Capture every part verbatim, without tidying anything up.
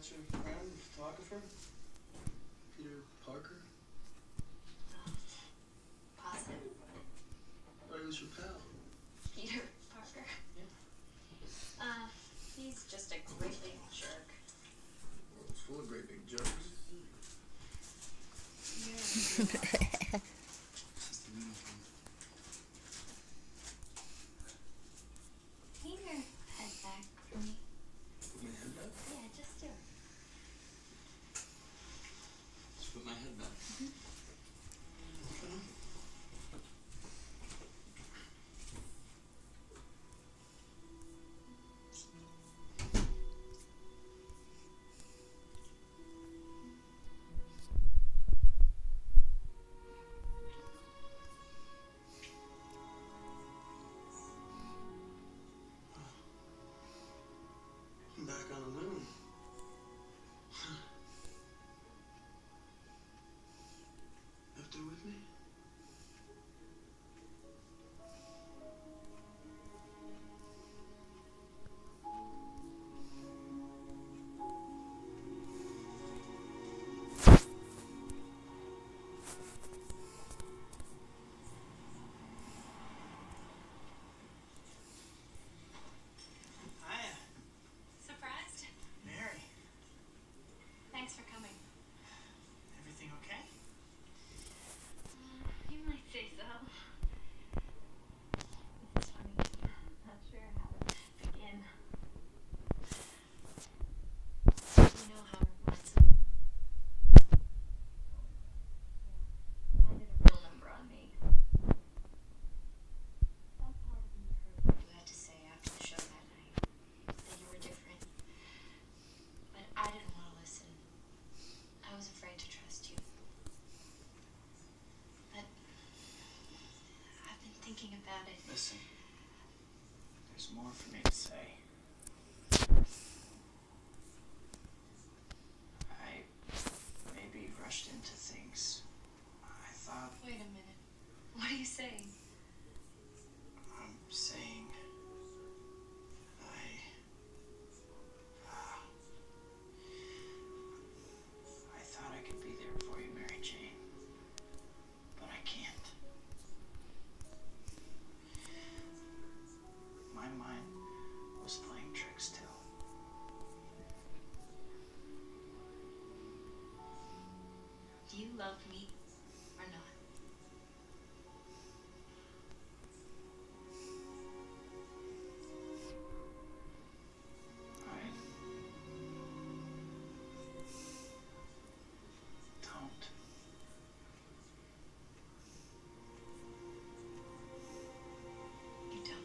That's your friend, the photographer? Peter Parker? Positive? Or he was your pal? Peter Parker? Yeah. Uh, he's just a great big jerk. Well, it's full of great big jokes. Yeah. Since the meeting came. Lean your head back for me. Put my head back? Yeah, just do it. Just put my head back. Mm-hmm. Okay. I'm back on the moon. Up there with me? Hiya. Surprised? Mary. Thanks for coming. Everything okay? Uh, you might say so. It's funny. Not sure how to begin. You know how it reminds me. Yeah. Mine did a real number on me. Some part of me heard what you had to say after the show that night. That you were different. But I didn't want to listen. I was afraid to trust you. But I've been thinking about it. Listen. There's more for me to say. I maybe rushed into things. I thought... Wait a minute. What are you saying? I'm saying... I... I thought I could be there for you, Mary Jane. But I can't. My mind was playing tricks too. Do you love me or not? I... don't. You don't.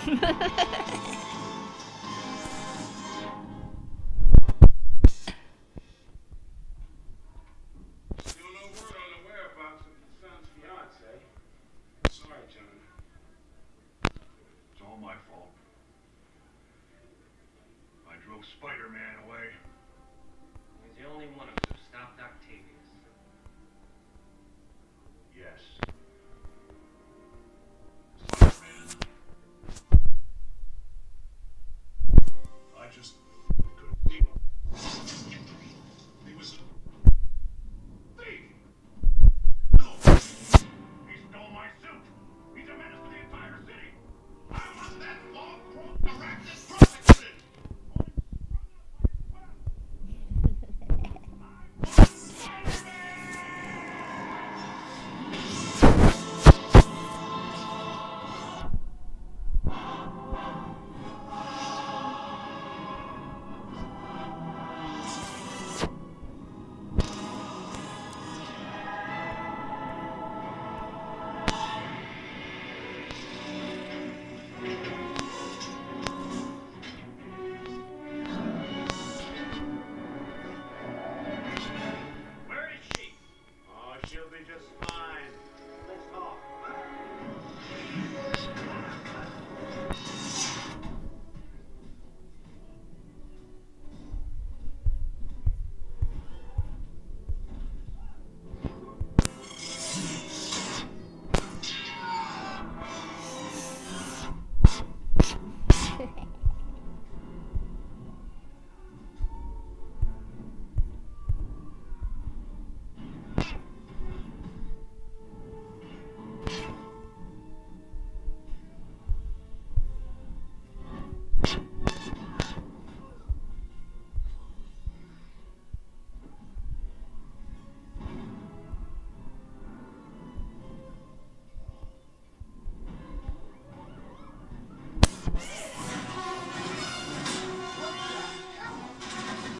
Still no word on the whereabouts of your son's fiance. Sorry, John. It's all my fault. I drove Spider-Man away. He's the only one of us who stopped Octavius. Yes.